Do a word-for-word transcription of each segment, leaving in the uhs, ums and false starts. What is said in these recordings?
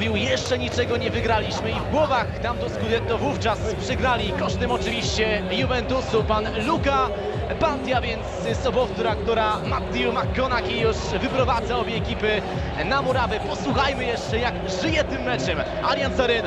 mówił, jeszcze niczego nie wygraliśmy i w głowach tam do Scudetto wówczas przegrali kosztem oczywiście Juventusu. Pan Luca Bantia, więc sobowtóra, która Matthew McConaughey już wyprowadza obie ekipy na murawę. Posłuchajmy jeszcze, jak żyje tym meczem Allianz Arena.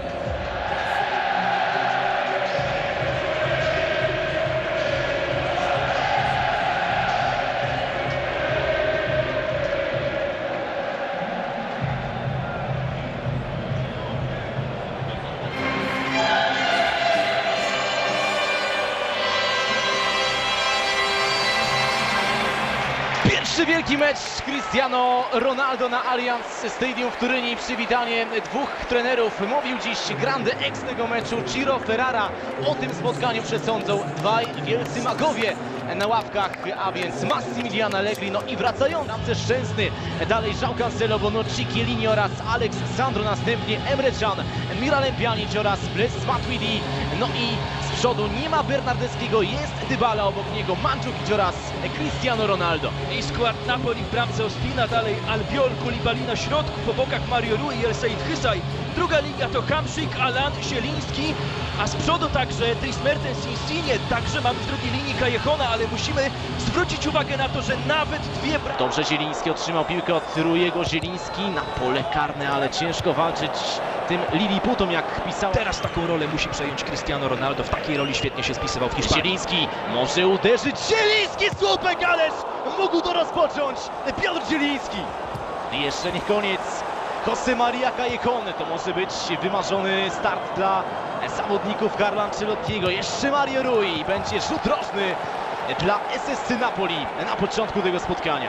Pierwszy wielki mecz Cristiano Ronaldo na Allianz Stadium w Turynie. Przywitanie dwóch trenerów. Mówił dziś grande ex tego meczu Ciro Ferrara. O tym spotkaniu przesądzą dwaj wielcy magowie na ławkach, a więc Massimiliano Allegri, no i wracający Szczęsny. Dalej João Cancelo, Bonucci, Chiellini oraz Alex Sandro. Następnie Emre Can, Miralem Pjanic oraz Blaise Matuidi. No i z przodu nie ma Bernardeschiego, jest Dybala, obok niego Mandzukic oraz Cristiano Ronaldo. I skład Napoli w bramce Ospina, dalej Albiol, Koulibaly na środku, po bokach Mario Rui i El Said Hysaj. Druga liga to Hamsik, Alan, Zieliński, a z przodu także Dries Mertens, Insigne. Także mamy w drugiej linii Callejona, ale musimy zwrócić uwagę na to, że nawet dwie... Dobrze Zieliński otrzymał piłkę od Ruiego. Zieliński na pole karne, ale ciężko walczyć tym Liliputom, jak pisał. Teraz taką rolę musi przejąć Cristiano Ronaldo. W takiej roli świetnie się spisywał w Hiszpanii. Zieliński może uderzyć. Zieliński słupek, ależ mógł to rozpocząć Piotr Zieliński. I jeszcze nie koniec. José María Callejón, to może być wymarzony start dla zawodników Carlo Ancelottiego. Jeszcze Mario Rui, będzie rzut rożny dla S S C Napoli na początku tego spotkania.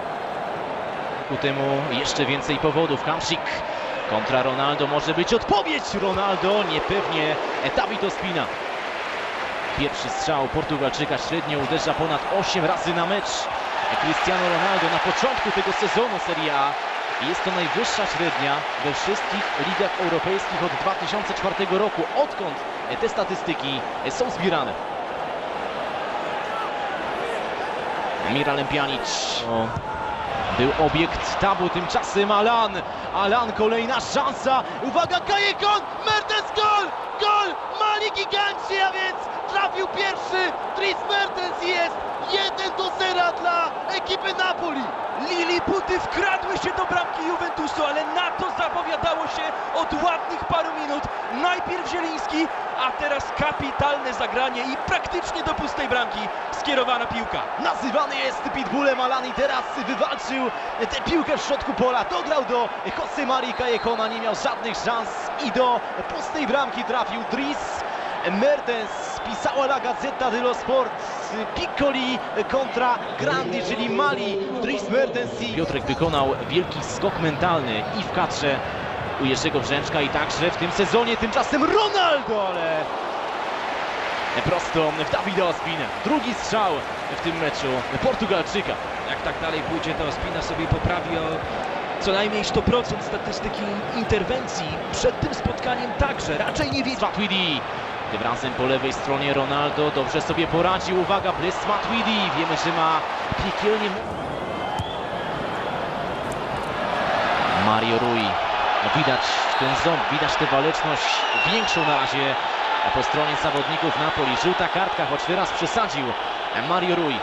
Ku temu jeszcze więcej powodów. Hamsik kontra Ronaldo, może być odpowiedź. Ronaldo niepewnie, David Ospina. Pierwszy strzał Portugalczyka, średnio uderza ponad osiem razy na mecz. Cristiano Ronaldo na początku tego sezonu Serie A. Jest to najwyższa średnia we wszystkich ligach europejskich od dwa tysiące czwartego roku, odkąd te statystyki są zbierane. Miralem Pjanic. Był obiekt tabu, tymczasem Alan. Alan, kolejna szansa. Uwaga, Callejón, Mertens, gol! Gol! Mali giganci, a więc trafił pierwszy Dries Mertens i jest jeden do zera dla ekipy Napoli. Liliputy wkradły się do bramki Juventusu, ale na to zapowiadało się od ładnych paru minut. Najpierw Zieliński, a teraz kapitalne zagranie i praktycznie do pustej bramki skierowana piłka. Nazywany jest pitbullem Alan i teraz wywalczył tę piłkę w środku pola. Dograł do José Marii Callejona, nie miał żadnych szans i do pustej bramki trafił Dries Mertens. Pisała La Gazzetta dello Sport. Piccoli kontra Grandi, czyli Mali. Dries Mertens i Piotrek wykonał wielki skok mentalny i w kadrze u Jerzego Brzęczka i także w tym sezonie. Tymczasem Ronaldo, ale prosto w Davida Ospina. Drugi strzał w tym meczu Portugalczyka. Jak tak dalej pójdzie, to Ospina sobie poprawi o co najmniej sto procent statystyki interwencji. Przed tym spotkaniem także raczej nie wie. Matuidi. Tym razem po lewej stronie Ronaldo dobrze sobie poradził. Uwaga, Blaise Matuidi. Wiemy, że ma piekielnie... Mario Rui. No widać ten ząb, widać tę waleczność większą na razie po stronie zawodników Napoli. Żółta kartka, choć teraz przesadził Mario Rui.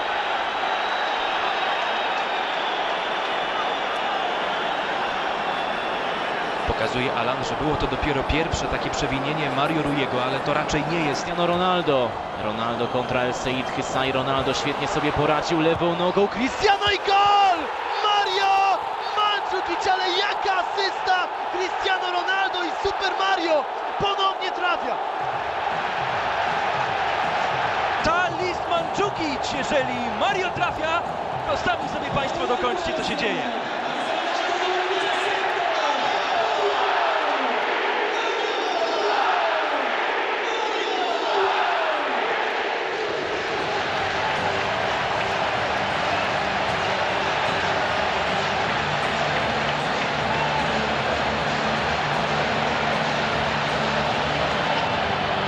Pokazuje Alan, że było to dopiero pierwsze takie przewinienie Mario Ruiego, ale to raczej nie jest. Cristiano Ronaldo. Ronaldo kontra El Said Hysaj. Ronaldo świetnie sobie poradził lewą nogą. Cristiano i gol! Mario Mandzukic, ale jaka asysta! Cristiano Ronaldo i Super Mario ponownie trafia. Talisman Mandzukic, jeżeli Mario trafia, to sami sobie Państwo dokończcie, co się dzieje.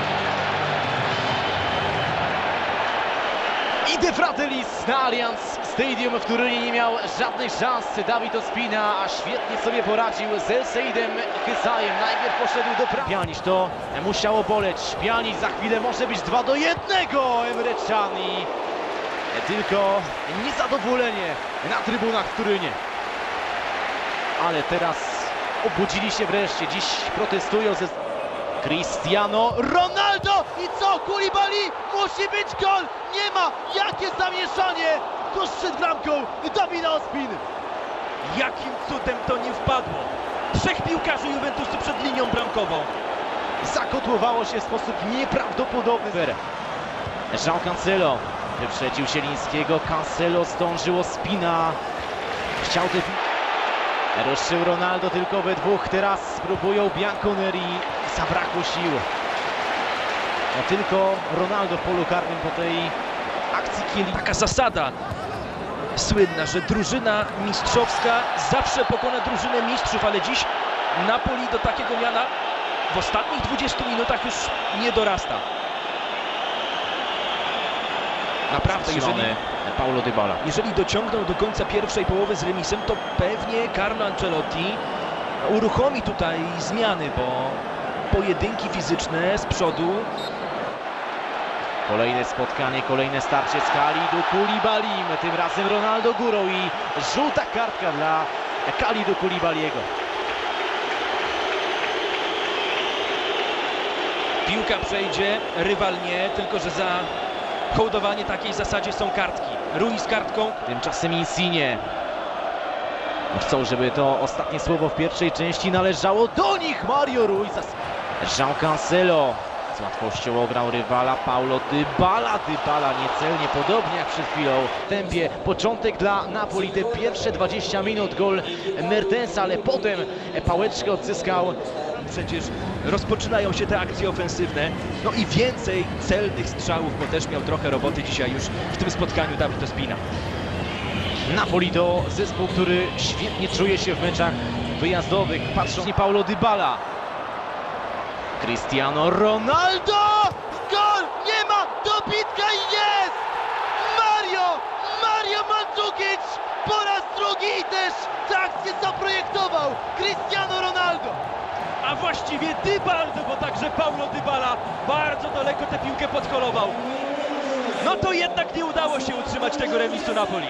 De Fratellis na Allianz Stadium, w Turynie nie miał żadnych szans David Ospina, a świetnie sobie poradził z El Seidem Hysajem. Najpierw poszedł do prawej. Pjanic, to musiało boleć. Pjanic, za chwilę może być dwa do jednego. Emre Can i tylko niezadowolenie na trybunach w Turynie. Ale teraz obudzili się wreszcie. Dziś protestują ze... Cristiano Ronaldo i co? Koulibaly, musi być gol! Nie ma! Jakie zamieszanie! Tuż przed bramką David Ospin. Jakim cudem to nie wpadło? Trzech piłkarzy Juventusu przed linią bramkową. Zakotłowało się w sposób nieprawdopodobny. João Cancelo wyprzedził Zielińskiego. Cancelo zdążył Ospina. Chciał te... Ruszył Ronaldo tylko we dwóch. Teraz spróbują Bianconeri. Zabrakło sił. No tylko Ronaldo w polu karnym po tej akcji Kieli. Taka zasada słynna, że drużyna mistrzowska zawsze pokona drużynę mistrzów, ale dziś Napoli do takiego miana w ostatnich dwudziestu minutach już nie dorasta. Naprawdę, jeżeli, Paulo Dybala. jeżeli dociągną do końca pierwszej połowy z remisem, to pewnie Carlo Ancelotti uruchomi tutaj zmiany, bo pojedynki fizyczne z przodu. Kolejne spotkanie, kolejne starcie z Kalidou Koulibalim. Tym razem Ronaldo górą i żółta kartka dla Kalidou Koulibaly'ego. Piłka przejdzie, rywal nie, tylko że za hołdowanie takiej zasadzie są kartki. Rui z kartką. Tymczasem Insigne. Chcą, żeby to ostatnie słowo w pierwszej części należało do nich. Mario Rui. João Cancelo z łatwością ograł rywala. Paulo Dybala. Dybala niecelnie, podobnie jak przed chwilą. W tempie początek dla Napoli. Te pierwsze dwadzieścia minut gol Mertensa, ale potem pałeczkę odzyskał. Przecież rozpoczynają się te akcje ofensywne. No i więcej celnych strzałów, bo też miał trochę roboty dzisiaj już w tym spotkaniu David Ospina. Napoli to zespół, który świetnie czuje się w meczach wyjazdowych. Patrząc na Paulo Dybala. Cristiano Ronaldo! Gol! Nie ma! Dobitka i jest! Mario! Mario Mandzukic! Po raz drugi i też tę akcję zaprojektował Cristiano Ronaldo! A właściwie Dybaldo, bo także Paulo Dybala bardzo daleko tę piłkę podkolował. No to jednak nie udało się utrzymać tego remisu Napoli.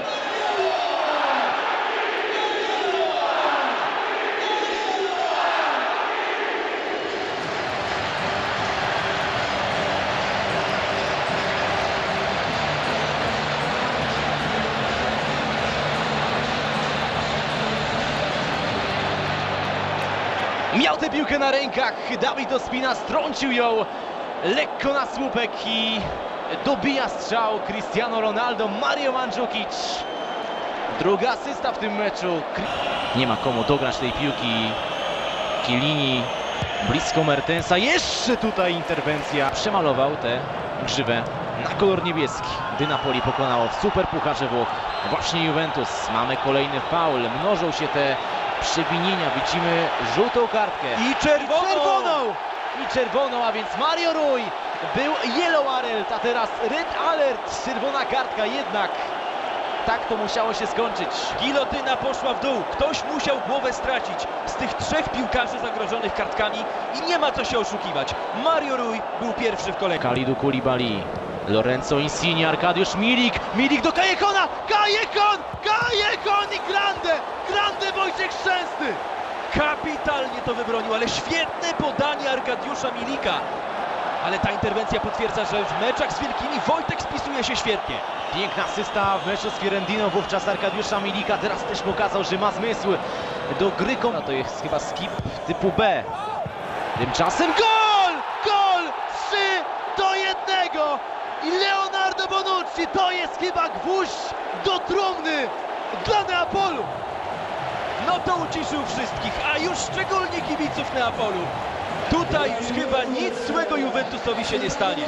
Miał tę piłkę na rękach, David Ospina strącił ją lekko na słupek i dobija strzał Cristiano Ronaldo. Mario Mandzukic. Druga asysta w tym meczu. Nie ma komu dograć tej piłki. Chiellini blisko Mertensa. Jeszcze tutaj interwencja. Przemalował tę grzywę na kolor niebieski, gdy Napoli pokonało w Superpucharze Włoch właśnie Juventus. Mamy kolejny faul. Mnożą się te przewinienia. Widzimy żółtą kartkę. I czerwoną! I czerwoną! I czerwoną, a więc Mario Rui był yellow alert, a teraz red alert. Czerwona kartka jednak. Tak to musiało się skończyć. Gilotyna poszła w dół. Ktoś musiał głowę stracić z tych trzech piłkarzy zagrożonych kartkami i nie ma co się oszukiwać. Mario Rui był pierwszy w kolejce. Kalidou Koulibaly, Lorenzo Insigne, Arkadiusz Milik, Milik do Callecona, Callecon, Callecon i Grande, Grande Wojciech Szczęsny. Kapitalnie to wybronił, ale świetne podanie Arkadiusza Milika. Ale ta interwencja potwierdza, że w meczach z wielkimi Wojtek spisuje się świetnie. Piękna asysta w meczu z Fiorendiną, wówczas Arkadiusza Milika. Teraz też pokazał, że ma zmysł do gry. To jest chyba skip typu B. Tymczasem gol! Gol! trzy do jednego! I Leonardo Bonucci, to jest chyba gwóźdź do trumny dla Neapolu. No to uciszył wszystkich, a już szczególnie kibiców Neapolu. Tutaj już chyba nic złego Juventusowi się nie stanie.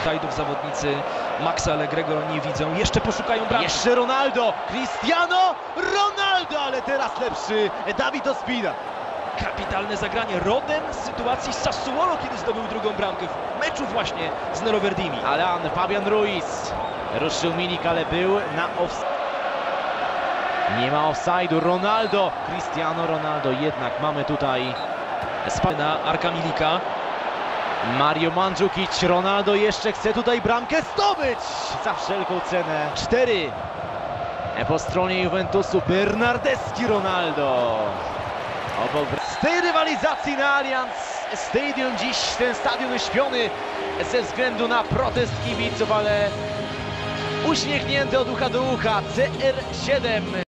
Tajdów zawodnicy Maxa Allegrego nie widzą. Jeszcze poszukają bramki. Jeszcze Ronaldo, Cristiano Ronaldo, ale teraz lepszy David Ospina. Kapitalne zagranie. Rodem z sytuacji z Sassuolo, kiedy zdobył drugą bramkę w meczu właśnie z Nero Verdimi. Alan, Fabian Ruiz. Ruszył Milik, ale był na off... Nie ma offside'u. Ronaldo, Cristiano Ronaldo. Jednak mamy tutaj Na Arka Milika. Mario Mandzukic. Ronaldo jeszcze chce tutaj bramkę zdobyć za wszelką cenę. Cztery po stronie Juventusu. Bernardeschi Ronaldo. Obok... Z tej rywalizacji na Allianz Stadium dziś ten stadion uśpiony ze względu na protest kibiców, ale uśmiechnięty od ucha do ucha C R siedem.